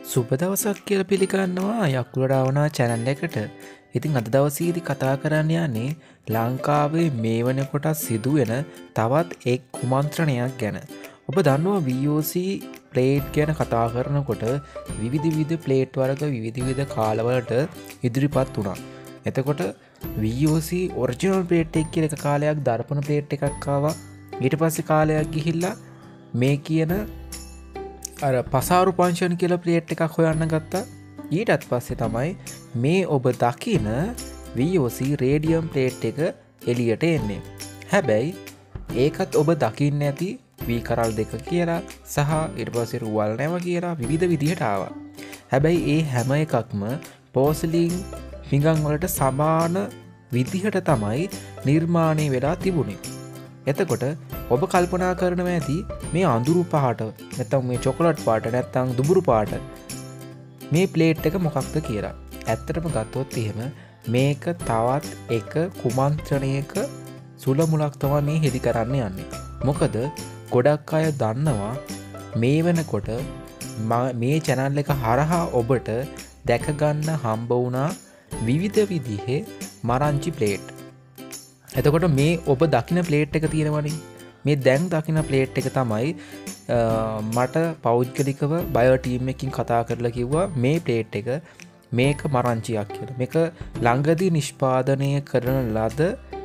සුබ දවසක් කියලා පිළිගන්නවා යකුලරාවනා channel එකට. ඉතින් අද දවසේදී කතා කරන්න යන්නේ ලංකාවේ මේ වෙනකොට සිදුවෙන තවත් එක් කුමන්ත්‍රණයක් ගැන. ඔබ දන්නවා VOC ප්ලේට් ගැන කතා කරනකොට විවිධ ප්ලේට් වර්ග විවිධ කාලවලට ඉදිරිපත් වුණා. එතකොට VOC ඔරිජිනල් ප්ලේට් එක කියලා එක කාලයක් දර්පණ ප්ලේට් එකක් ආවා. ඊට පස්සේ කාලයක් ගිහිල්ලා මේ කියන අර පසාරු පංශන් කියලා ප්ලේට් එකක් හොයන්න ගත්තා. ඊටත් පස්සේ තමයි මේ ඔබ දකින VOC රේඩියම් ප්ලේට් එක එළියට එන්නේ. හැබැයි ඒකත් ඔබ දකින්න ඇති V කරල් දෙක කියලා සහ ඊට පස්සේ රුවල් නැව කියලා විවිධ විදිහට ආවා. හැබැයි ඒ හැම එකක්ම පෝසිලින් පිඟන් වලට සමාන විදිහට තමයි නිර්මාණය වෙලා තිබුණේ. එතකොට ඔබ කල්පනා කරනවා ඇති මේ අඳුරු පාට නැත්නම් මේ චොකලට් පාට නැත්නම් දුඹුරු පාට මේ ප්ලේට් එක මොකක්ද කියලා. ඇත්තටම ගත්තොත් එහෙම මේක තවත් එක කුමන්ත්‍රණයක සුල මුලක් තමයි මේ හෙලි කරන්න යන්නේ. මොකද ගොඩක් අය දන්නවා මේ වෙනකොට මේ channel එක හරහා ඔබට දැක ගන්න හම්බ වුණා විවිධ විදිහේ මරංචි ප්ලේට්. එතකොට මේ ඔබ දකින ප්ලේට් එක තියෙනවනේ. මේ දැන් දකින ප්ලේට් එක තමයි මට පෞද්ගලිකව බයෝ ටීම් එකකින් කතා කරලා කිව්වා මේ ප්ලේට් එක මේක මරංචියක් කියලා. මේක ළඟදී නිෂ්පාදනය කරන ලද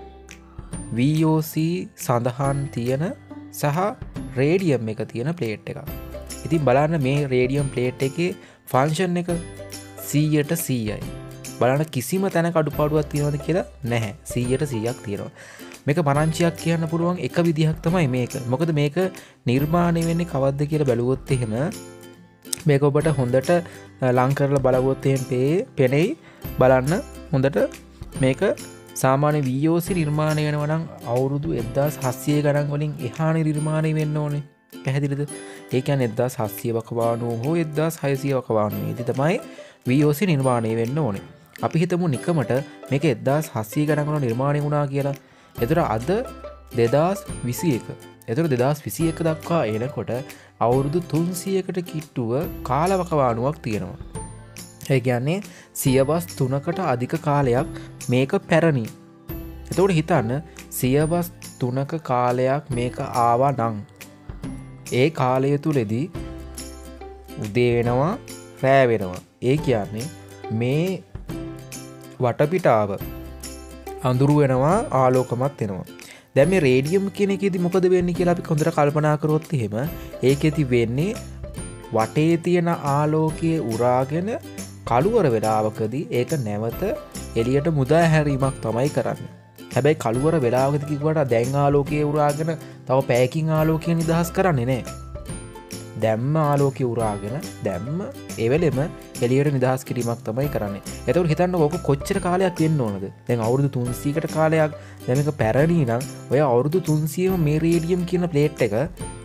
VOC සඳහන් තියෙන සහ රේඩියම් එක තියෙන ප්ලේට් එකක්. ඉතින් බලන්න මේ රේඩියම් ප්ලේට් එකේ ෆන්ක්ෂන් එක 100ට 100යි. බලන්න කිසිම තැනක අඩුපාඩුවක් තියෙනවද කියලා නැහැ. 100ට 100ක් තියෙනවා. මේක මරංචියක් කියන්න පුළුවන් එක විදිහක් තමයි මේක. මොකද මේක නිර්මාණය වෙන්නේ කවද්ද කියලා බැලුවොත් එහෙම මේක ඔබට හොඳට ලං කරලා බලවොත් එහෙම පෙනෙයි. බලන්න හොඳට මේක සාමාන්‍ය VOC නිර්මාණය වෙනවා නම් අවුරුදු 1700 ගණන් වලින් එහා නිර්මාණය වෙන්න ඕනේ. පැහැදිලිද? ඒ කියන්නේ 1700 වකවානුව හෝ 1600 වකවානුවේදී තමයි VOC නිර්මාණය වෙන්න ඕනේ. අපි හිතමු නිකමට මේක 1700 ගණන් වල නිර්මාණය වුණා කියලා. එතකොට අද 2021. එතකොට 2021 දක්වා එනකොට අවුරුදු 300කට කිට්ටුව කාලවකවානුවක් තියෙනවා. ඒ කියන්නේ සියවස් 3කට අධික කාලයක් මේක පැරණි. එතකොට හිතන්න සියවස් 3ක කාලයක් මේක ආවා නම් ඒ කාලය තුලදී උදේ වෙනවා රෑ වෙනවා. ඒ කියන්නේ මේ වටපිටාව අඳුරු වෙනවා ආලෝකමත් වෙනවා. දැන් මේ රේඩියම් කියන එකේදී මොකද වෙන්නේ කියලා අපි හොඳට කල්පනා කරොත් එහෙම ඒකෙදි වෙන්නේ වටේ තියෙන ආලෝකයේ උරාගෙන කළුවර වෙලාවකදී ඒක නැවත එළියට මුදා හැරීමක් තමයි කරන්නේ. හැබැයි කළුවර වෙලාවකදී කිව්වට දැන් ආලෝකයේ උරාගෙන තව පැයකින් ආලෝකය නිදහස් කරන්නේ නැහැ. දැම්ම ආලෝකය උරාගෙන දැම්ම ඒ වෙලෙම එළියට නිදහස් කිරීමක් තමයි කරන්නේ. එතකොට හිතන්න ඕක කොච්චර කාලයක් වෙන්න ඕනද? දැන් අවුරුදු 300කට කාලයක් දැන් මේක පැරණි නම් ඔය අවුරුදු 300ම මේ රේඩියම් කියන ප්ලේට් එක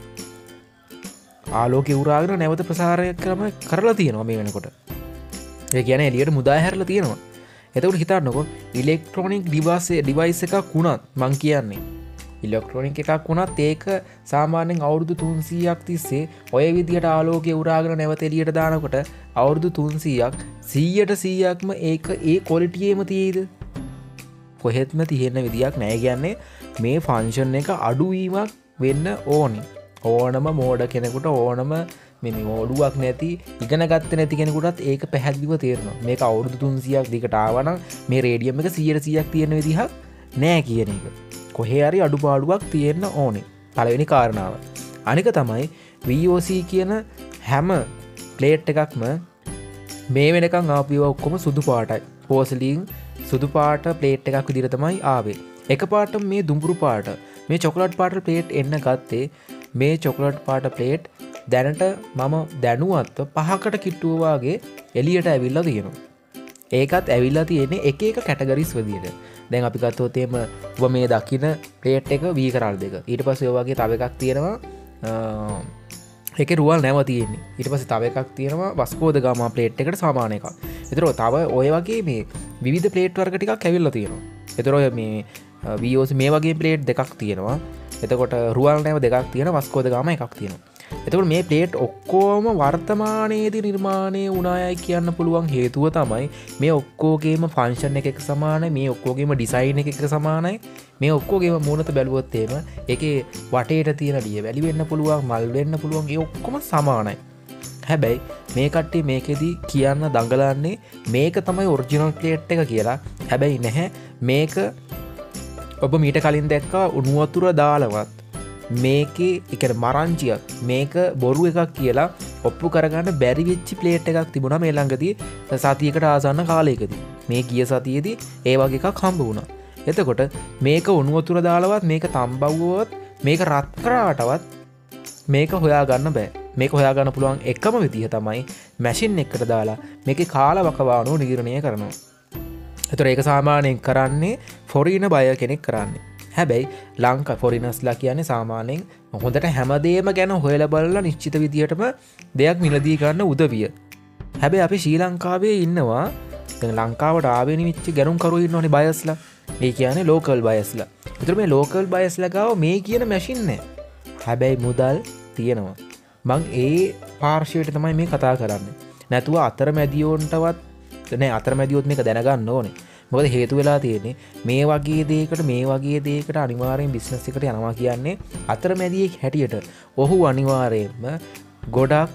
ආලෝකය උරාගෙන නැවත ප්‍රසාරය කරලා තියෙනවා මේ වෙනකොට. ඒ කියන්නේ එළියට මුදා හැරලා තියෙනවා. එතකොට හිතන්නකෝ ඉලෙක්ට්‍රොනික ඩිවයිස් එකක් වුණත් මං කියන්නේ ඉලෙක්ට්‍රොනික එකක් වුණත් ඒක සාමාන්‍යයෙන් අවුරුදු 300ක් තිස්සේ ඔය විදිහට ආලෝකය උරාගෙන නැවත එළියට දානකොට අවුරුදු 300ක් 100ට 100ක්ම ඒක ඒ ක්වොලිටියේම තියෙයිද? කොහෙත්ම තියෙන විදියක් නැහැ. කියන්නේ මේ ෆන්ක්ෂන් එක අඩුවීමක් වෙන්න ඕනි. ඕනම මෝඩ කෙනෙකුට ඕනම මේ මෝඩුවක් නැති ඉගෙන ගත්තේ නැති කෙනෙකුටත් ඒක පැහැදිලිව තේරෙනවා. මේක අවුරුදු 300ක් දිගට ආවනම් මේ රේඩියම් එක 100ට 100ක් තියෙන විදිහක් නැහැ කියන එක. කොහේ හරි අඩුපාඩුවක් තියෙන්න ඕනේ. පළවෙනි කාරණාව. අනික තමයි VOC කියන හැම ප්ලේට් එකක්ම මේ වෙනකන් ආපියව ඔක්කොම සුදු පාටයි. පෝසිලින් සුදු පාට ප්ලේට් එකක් විදිහට තමයි ආවේ. එකපාරටම මේ දුඹුරු පාට මේ චොකලට් පාට ප්ලේට් එන්න ගත්තේ මේ චොකලට් පාට ප්ලේට් දැනට මම දැනුවත්ව 5කට කිට්ටුව වාගේ එළියට ඇවිල්ලා තියෙනවා. ඒකත් ඇවිල්ලා තියෙන්නේ එක එක කැටගරිස් විදියට. දැන් අපි ගත්තොත් එහෙම ඔබ මේ දකින ප්ලේට් එක V කරල් දෙක. ඊට පස්සේ ඔය වගේ තව එකක් තියෙනවා ඒකේ රුවල් නැව තියෙන්නේ. ඊට පස්සේ තව එකක් තියෙනවා වස්කෝද ගාමා ප්ලේට් එකට සමාන එකක්. ඒතර තව ඔය වගේ මේ විවිධ ප්ලේට් වර්ග ටිකක් ඇවිල්ලා තියෙනවා. ඒතර ඔය මේ VOC මේ වගේ ප්ලේට් දෙකක් තියෙනවා. එතකොට රුවල් නැව දෙකක් තියෙනවා වස්කෝද ගාමා එකක් තියෙනවා. එතකොට මේ ප්ලේට් ඔක්කොම වර්තමානයේදී නිර්මාණය වුණායයි කියන්න පුළුවන් හේතුව තමයි මේ ඔක්කෝගේම ෆංක්ෂන් එක සමානයි, මේ ඔක්කෝගේම ඩිසයින් එක සමානයි, මේ ඔක්කෝගේම මූණත බැලුවොත් එහෙම ඒකේ වටේට තියෙන ලිය වැලි වෙන්න පුළුවන්, මල් වෙන්න පුළුවන්, ඒ ඔක්කොම සමානයි. හැබැයි මේ කට්ටිය මේකෙදී කියන්න දඟලන්නේ මේක තමයි ඔරිජිනල් ප්ලේට් එක කියලා. හැබැයි නැහැ, මේක ඔබ මීට කලින් දැක්කා උණු වතුර දාලවත් මේකේ එක මරංචියක් මේක බොරු එකක් කියලා ඔප්පු කරගන්න බැරි වෙච්චි ප්ලේට් එකක් තිබුණා මේ ළඟදී සතියකට ආසන්න කාලයකදී. මේ ගිය සතියේදී ඒ වගේ එකක් හම්බ වුණා. එතකොට මේක උණු වතුර දාලවත් මේක තම්බවුවොත් මේක රත් කරාටවත් මේක හොයාගන්න බෑ. මේක හොයාගන්න පුළුවන් එකම විදිහ තමයි මැෂින් එකකට දාලා මේකේ කාලවකවානුව නිර්ණය කරනවා. එතකොට ඒක සාමාන්‍යයෙන් කරන්නේ ෆොරින බය කෙනෙක් කරන්නේ. හැබැයි ලංකා ෆොරිනර්ස්ලා කියන්නේ සාමාන්‍යයෙන් හොඳට හැමදේම ගැන හොයලා බලලා නිශ්චිත විදිහටම දෙයක් මිලදී ගන්න උදවිය. හැබැයි අපි ශ්‍රී ලංකාවේ ඉන්නවා දැන් ලංකාවට ආවෙන විච්ච ගැනුම්කරුවෝ ඉන්නෝනේ බයස්ලා. ඒ කියන්නේ ලෝකල් බයස්ලා. ඒතර මේ ලෝකල් බයස්ලා ගාව මේ කියන මැෂින් නැහැ. හැබැයි මුදල් තියෙනවා. මං ඒ පාර්ශවයට තමයි මේ කතා කරන්නේ. නැතුව අතරමැදියෝන්ටවත් නෑ, අතරමැදියොත් මේක දැනගන්න ඕනේ. මොකද හේතු වෙලා තියෙන්නේ මේ වගේ දෙයකට අනිවාර්යෙන් බිස්නස් එකට යනවා කියන්නේ අතරමැදියෙක් හැටියට ඔහු අනිවාර්යෙන්ම ගොඩක්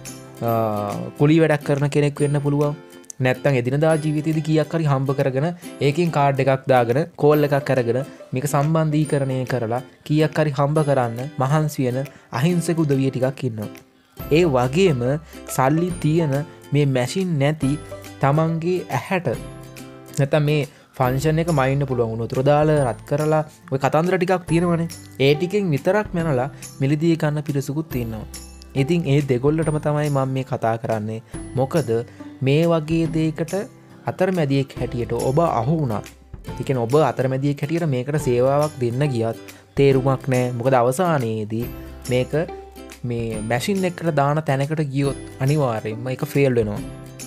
කුලී වැඩක් කරන කෙනෙක් වෙන්න පුළුවන්. නැත්තම් එදිනදා ජීවිතේදී කීයක් හරි හම්බ කරගෙන ඒකෙන් කාඩ් එකක් දාගෙන කෝල් එකක් අරගෙන මේක සම්බන්ධීකරණය කරලා කීයක් හරි හම්බ කරන්න මහන්සි වෙන අහිංසක උදවිය ටිකක් ඉන්නවා. ඒ වගේම සල්ලි තියෙන මේ මැෂින් නැති තමන්ගේ ඇහැට නැත්තම් මේ ෆංක්ෂන් එක මයින්න පුළුවන් වුණු උතුර දාලා රත් කරලා ඔය කතන්දර ටිකක් තියෙනවනේ. ඒ ටිකෙන් විතරක් මැනලා මිලදී ගන්න පිරිසකුත් තියෙනවා. ඉතින් ඒ දෙගොල්ලටම තමයි මම මේ කතා කරන්නේ. මොකද මේ වගේ දෙයකට අතරමැදියෙක් හැටියට ඔබ අහු වුණා. ඒ කියන්නේ ඔබ අතරමැදියෙක් හැටියට මේකට සේවාවක් දෙන්න ගියත් තේරුමක් නැහැ. මොකද අවසානයේදී මේක මේ මැෂින් එකට දාන තැනකට ගියොත් අනිවාර්යයෙන්ම ඒක ෆේල් වෙනවා.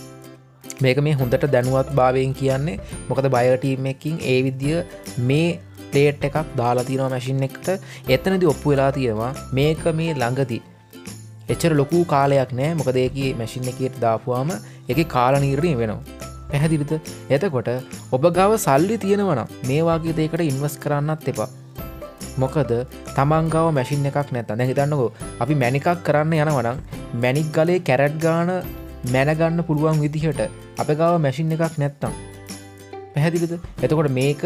මේක මේ හොඳට දැනුවත් භාවයෙන් කියන්නේ. මොකද බයර් ටීම් එකකින් ඒ විදිය මේ ප්ලේට් එකක් දාලා තියෙනවා මැෂින් එකට. එතනදී ඔප්පු වෙලා තියෙනවා මේක මේ ළඟදී එච්චර ලොකු කාලයක් නෑ. මොකද ඒකේ මැෂින් එකේට දාපුවාම ඒකේ කාල නිර්ණය වෙනවා. පැහැදිලිද? එතකොට ඔබ ගාව සල්ලි තියෙනවා නම් මේ වගේ දෙයකට ඉන්වෙස්ට් කරන්නත් එපා. මොකද තමන් ගාව මැෂින් එකක් නැත්නම් දැන් හිතන්නකෝ අපි මැණිකක් කරන්න යනවා නම් මැණික් ගලේ කැරට් ගාන මැනගන්න පුළුවන් විදිහට අපේ ගාව මැෂින් එකක් නැත්තම් පැහැදිලිද? එතකොට මේක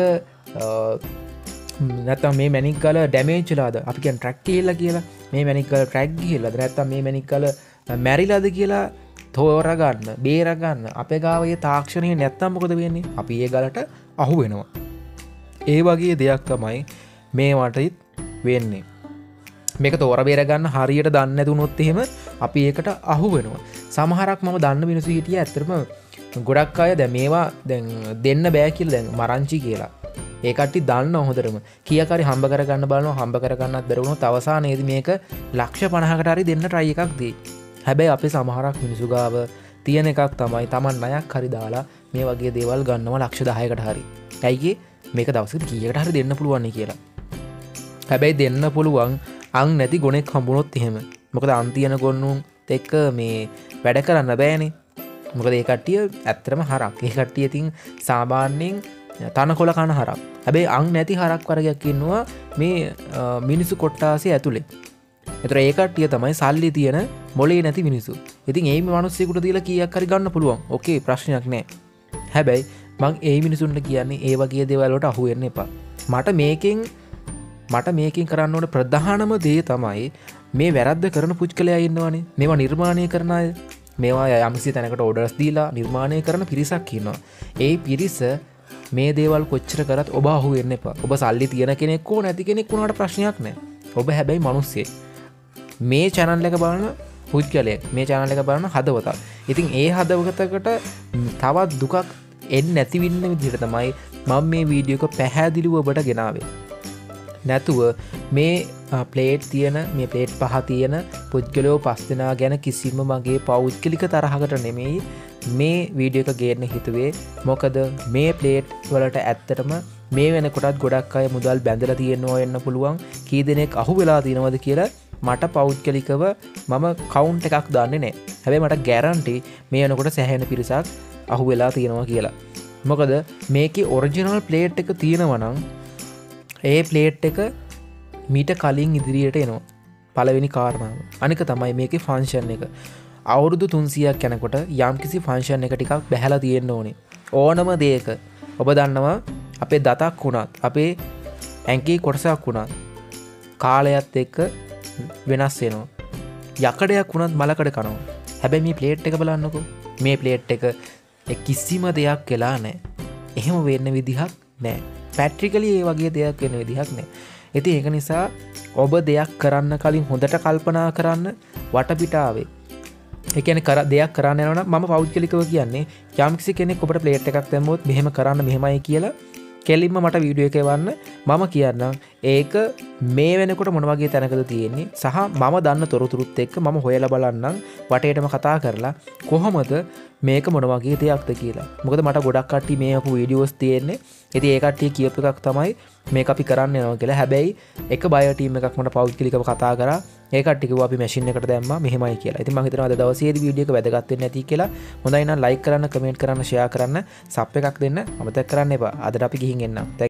නැත්තම් මේ මැණික් ගල ඩැමේජ් වෙලාද අපි කියන්නේ ට්‍රැක් ගිහිල්ලා කියලා මේ මැණික් ගල ට්‍රැක් ගිහිල්ලාද නැත්තම් මේ මැණික් ගල මැරිලාද කියලා තෝරගන්න බේරගන්න අපේ ගාව ඒ තාක්ෂණය නැත්තම් මොකද වෙන්නේ? අපි ඒ ගලට අහු වෙනවා. ඒ වගේ දෙයක් තමයි මේවටත් වෙන්නේ. මේක තෝර බේරගන්න හරියට දන්නේ නැතුනොත් එහෙම අපි ඒකට අහු වෙනවා. සමහරක් මම දන්න මිනිස්සු හිටිය ඇත්තටම ගොඩක් අය දැන් මේවා දැන් දෙන්න බෑ කියලා දැන් මරංචි කියලා. ඒ කට්ටිය දන්න හොඳටම කීයක් හරි හම්බ කරගන්න බලනවා. හම්බ කරගන්නත් බැරි වුණොත් අවසානයේදී මේක ලක්ෂ 50කට හරි දෙන්න try එකක් දෙයි. හැබැයි අපේ සමහරක් මිනිස්සු ගාව තියෙන එකක් තමයි Taman ණයක් හරි දාලා මේ වගේ දේවල් ගන්නවා ලක්ෂ 10කට හරි. ඇයි මේක දවසකට කීයකට හරි දෙන්න පුළුවන් නේ කියලා. හැබැයි දෙන්න පුළුවන් අං නැති ගොනෙක් හම්බුනොත් එහෙම. මොකද අන් තියන ගොන්නුන් එක්ක මේ වැඩ කරන්න බෑනේ. මොකද ඒ කට්ටිය ඇත්තටම හරක්. ඒ කට්ටිය ඉතින් සාමාන්‍යයෙන් තනකොළ කන හරක්. හැබැයි අං නැති හරක් වර්ගයක් ඉන්නවා මේ මිනිසු කොට්ටාසේ ඇතුලේ. ඒතර ඒ කට්ටිය තමයි සල්ලි තියෙන මොලේ නැති මිනිස්සු. ඉතින් ඒ මිනිස්සුන්ට දීලා කීයක් හරි ගන්න පුළුවන්. ඕකේ ප්‍රශ්නයක් නෑ. හැබැයි මං ඒ මිනිසුන්ට කියන්නේ ඒ වගේ දේවල් වලට අහු වෙන්න එපා. මට මේකෙන් කරන්න ඕන ප්‍රධානම දේ තමයි මේ වැරද්ද කරන පුච්කලයා ඉන්නවනේ. මේවා නිර්මාණය කරන අය. මේවා යම්කිසි තැනකට ඕඩර්ස් දීලා නිර්මාණය කරන පිරිසක් ඉන්නවා. ඒ පිරිස මේ දේවල් කොච්චර කරත් ඔබ අහු වෙන්න එපා. ඔබ සල්ලි තියෙන කෙනෙක් හෝ නැති කෙනෙක් වුණාට ප්‍රශ්නයක් නෑ. ඔබ හැබැයි මිනිස්සෙක්. මේ channel එක බලන පුච්කලයෙක්. මේ channel එක බලන හදවතක්. ඉතින් ඒ හදවතකට තවත් දුකක් එන්නේ නැති වෙන්න විදිහට තමයි මම මේ වීඩියෝ එක පැහැදිලිව ඔබට ගෙනාවේ. නැතුව මේ ප්ලේට් තියෙන මේ ප්ලේට් පහ තියෙන පුද්ගලයෝ 5 දෙනා ගැන කිසිම මගේ පෞද්ගලික තරහකට නෙමෙයි මේ වීඩියෝ එක ගේන්න හිතුවේ. මොකද මේ ප්ලේට් වලට ඇත්තටම මේ වෙනකොටත් ගොඩක් අය මුදල් බැඳලා තියෙනවා වෙන්න පුළුවන්. කී දෙනෙක් අහු වෙලා තියෙනවද කියලා මට පෞද්ගලිකව මම කවුන්ට් එකක් දාන්නේ නැහැ. හැබැයි මට ගැරන්ටි මේ වෙනකොට සෑහෙන පිරිසක් අහු වෙලා තියෙනවා කියලා. මොකද මේකේ ඔරිජිනල් ප්ලේට් එක තියෙනවා නම් ඒ ප්ලේට් එක මීට කලින් ඉදිරියට එනවා. පළවෙනි කාරණාව. අනික තමයි මේකේ ෆන්ක්ෂන් එක. අවුරුදු 300ක් යනකොට යම්කිසි ෆන්ක්ෂන් එක ටිකක් බැහැලා තියෙන්න ඕනේ. ඕනම දෙයක ඔබ දන්නවා අපේ දතක් වුණත් අපේ ඇඟේ කොටසක් වුණත් කාලයත් එක්ක වෙනස් වෙනවා. යකඩයක් වුණත් මලකඩ කනවා. හැබැයි මේ ප්ලේට් එක බලන්නකෝ. මේ ප්ලේට් එක කිසිම දෙයක් වෙලා නැහැ. එහෙම වෙන්න විදිහක් නැහැ. පැට්‍රිකලි ඒ වගේ දෙයක් වෙන විදිහක් නැහැ. ඉතින් ඒක නිසා ඔබ දෙයක් කරන්න කලින් හොඳට කල්පනා කරන්න වටපිටාවේ. ඒ කියන්නේ දෙයක් කරන්න යනවා නම් මම පෞද්ගලිකව කියන්නේ යම්කිසි කෙනෙක් ඔබට ප්ලේට් එකක් දැම්මොත් මෙහෙම කරන්න මෙහෙමයි කියලා කෙලින්ම මට වීඩියෝ එක එවන්න. මම කියන්නම් ඒක මේ වෙනකොට මොන වගේ තැනකද තියෙන්නේ සහ මම දන්න තොරතුරුත් එක්ක මම හොයලා බලන්නම් වටේටම කතා කරලා කොහොමද මේක මොන වගේ දෙයක්ද කියලා. මොකද මට ගොඩක් කට්ටිය මේ අපු වීඩියෝස් තියෙන්නේ. ඉතින් ඒ කට්ටිය කියපු එකක් තමයි මේක අපි කරන්න යනවා කියලා. හැබැයි එක බයෝ ටීම් එකක් මට පෞද්ගලිකව කතා කරා. ඒ කට්ටිය කිව්වා අපි මැෂින් එකට දැම්මා මෙහෙමයි කියලා. ඉතින් මම හිතනවා අද දවසේදී වීඩියෝ එක වැදගත් වෙන්නේ නැති කියලා. හොඳයි නම් ලයික් කරන්න, කමෙන්ට් කරන්න, ෂෙයා කරන්න, සබ් එකක් දෙන්න අමතක කරන්න එපා. අදට අපි ගිහින් එන්නම්.